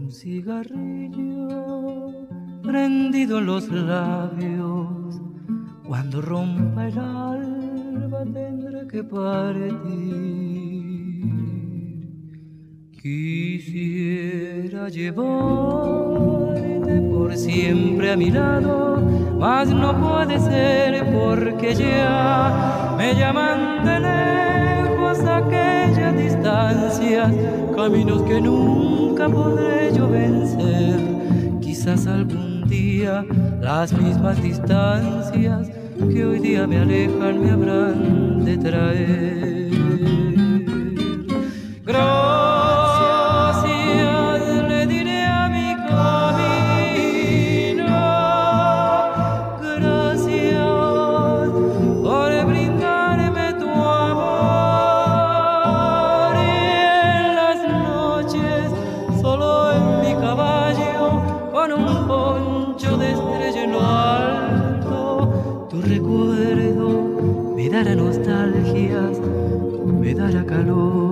un cigarrillo prendido en los labios. Cuando rompa el alba tendré que partir. Quisiera llevarte por siempre a mi lado, mas no puede ser porque ya me llaman de lejos aquellas distancias, caminos que nunca podré yo vencer. Quizás algún día las mismas distancias que hoy día me alejan me habrán de traer. Gracias le diré a mi camino, gracias por brindarme tu amor. Y en las noches, solo en mi caballo, con un poncho de estrella en lo alto, tu recuerdo me dará nostalgias, me dará calor.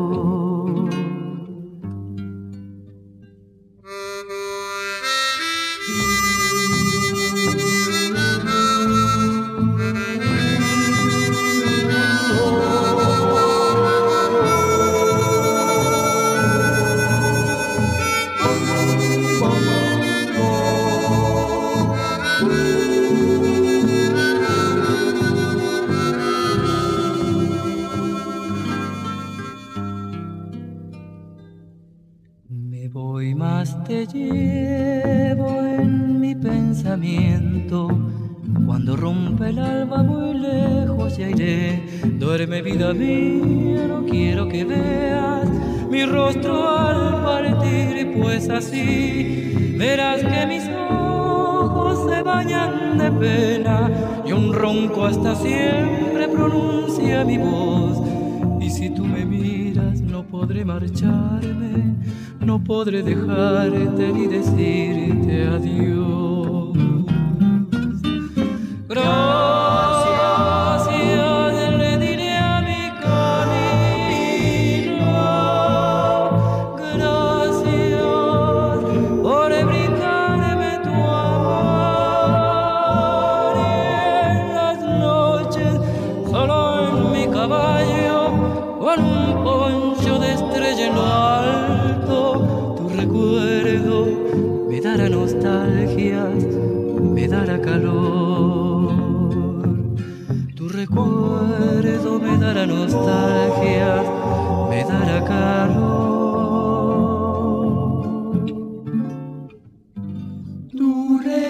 Me voy más te llevo en mi pensamiento. Cuando rompe el alba muy lejos ya iré. Duerme vida mía, no quiero que veas mi rostro al partir, pues así verás que mis ojos se bañan de pena y un ronco hasta siempre pronuncia mi voz. Y si tú me miras no podré marcharme, no podré dejarte ni decirte adiós. Gracias le diré a mi camino, gracias por brindarme tu amor. Y en las noches, solo en mi caballo, con un poncho de estrella en lo alto, tu recuerdo me dará nostalgias, me dará calor. Tu recuerdo me dará nostalgias, me dará calor. Tu recuerdo